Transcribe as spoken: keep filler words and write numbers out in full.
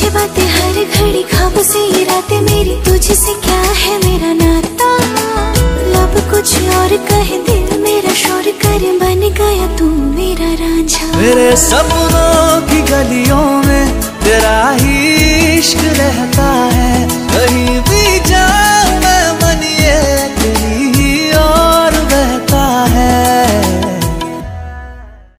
तुझे बातें हर घड़ी, ख्वाब से ये रातें मेरी, तुझसे क्या है मेरा नाता। लब कुछ और कहे दिल मेरा शोर करे, बन गया तू मेरा रांझा। मेरे सपनों की गलियों में तेरा ही इश्क रहता